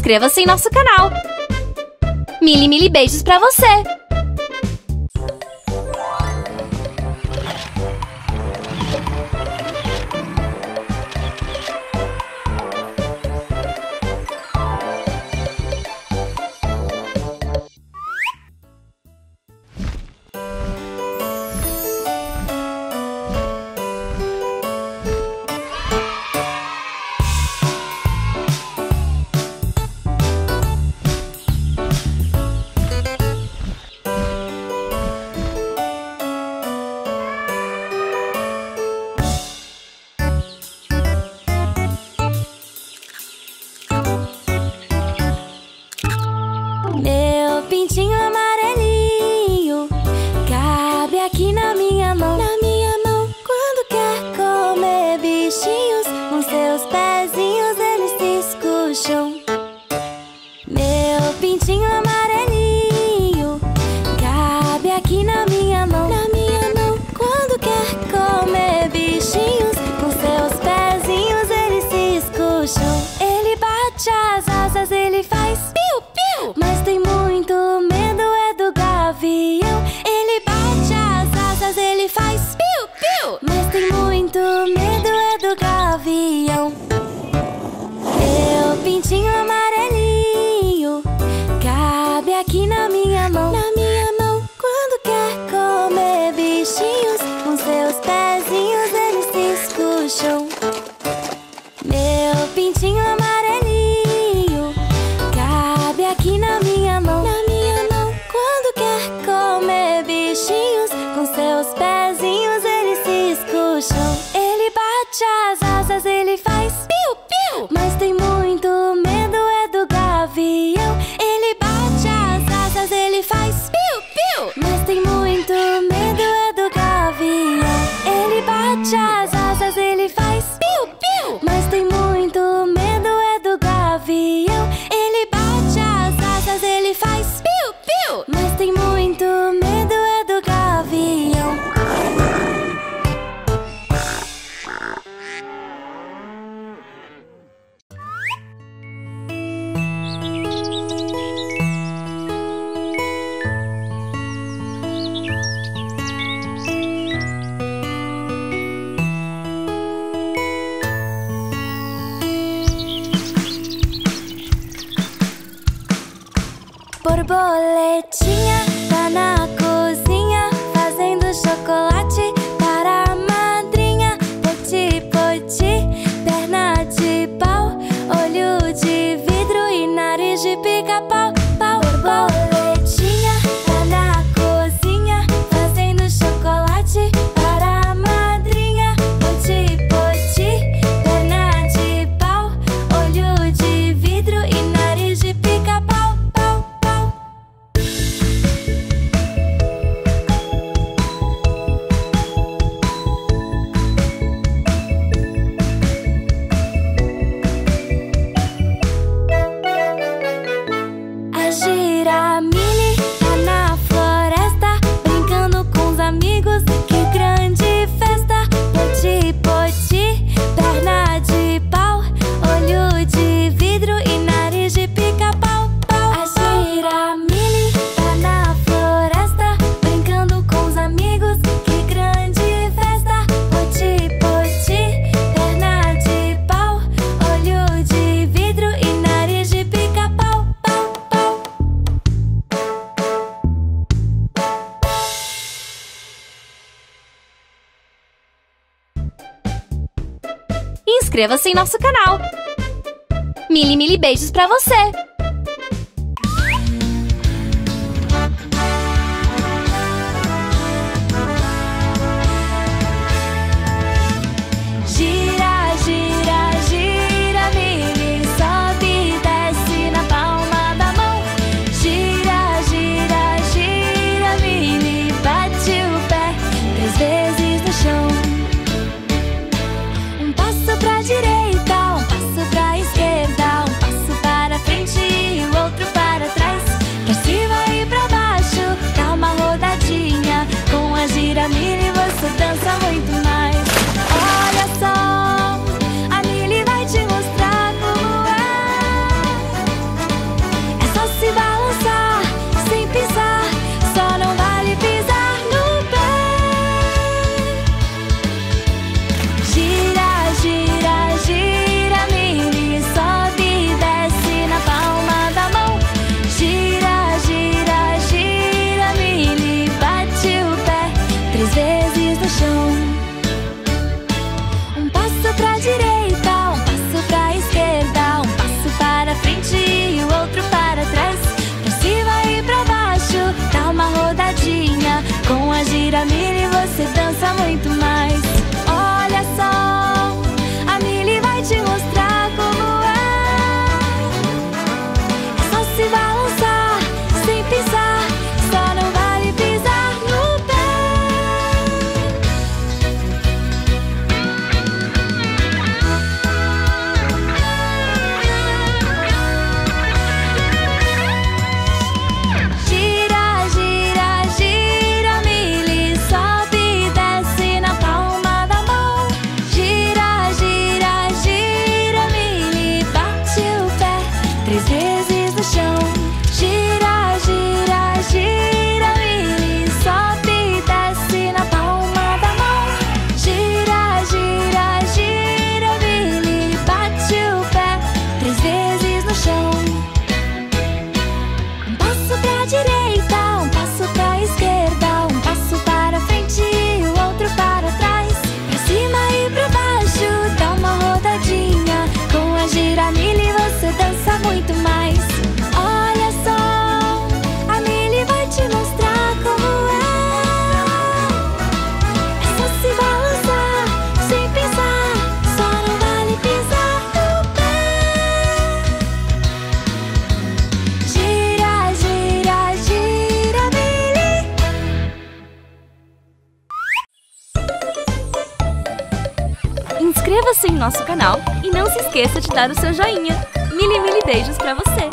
Inscreva-se em nosso canal. Mili beijos pra você! Meu pintinho amarelinho cabe aqui na minha mão. Na minha mão, quando quer comer bichinhos, com seus pezinhos eles se escucham. Meu pintinho amarelinho cabe aqui na minha mão. Na minha mão, quando quer comer bichinhos, com seus pezinhos eles se escucham. Ele bate as asas, ele faz piu-piu, mas tem muito medo é do gavião. Ele bate as asas, ele faz piu-piu, mas tem muito medo é do gavião. Meu pintinho amarelinho cabe aqui na minha mão. Na minha mão, quando quer comer bichinhos, com seus pezinhos eles se escucham. Meu pintinho amarelinho cabe aqui na minha mão. Na minha mão, quando quer comer bichinhos, com seus pezinhos eles se escucham. Ele bate as asas, ele faz piu-piu, mas tem muito medo é do gavião. Ele bate as asas, ele faz piu-piu, mas tem muito medo é do gavião. Ele bate as asas, ele faz piu-piu, mas tem muito medo é do gavião. Ele bate as asas, ele faz piu-piu, mas tem muito medo é do gavião. Borboletinha tá na cozinha fazendo chocolate para a madrinha. Poti, poti, perna de pau, olho de vidro e nariz de pica-pau. Pau, borboletinha tá na cozinha fazendo chocolate para a madrinha. Poti, poti, perna de pau, olho de vidro e nariz de pica-pau. A Giramille tá na floresta brincando com os amigos, que grande festa! Poti, poti, perna de pau, olho de vidro e nariz de pica-pau. A Giramille tá na floresta brincando com os amigos, que grande festa! Poti, poti, perna de pau, olho de vidro e nariz de pica-pau. Inscreva-se em nosso canal. Mili beijos pra você! Gira, gira, gira, Mili, sobe e desce na palma da mão. Gira, gira, gira, Mili, bate o pé 3 vezes no chão. Um passo pra direita, um passo pra esquerda, um passo para frente muito mais. Olha só, a Mili vai te mostrar como é. É só se balançar, sem pensar, só não vale pisar no pé. Gira, gira, gira, Mili. Inscreva-se em nosso canal e não se esqueça de dar o seu joinha. Mili beijos pra você!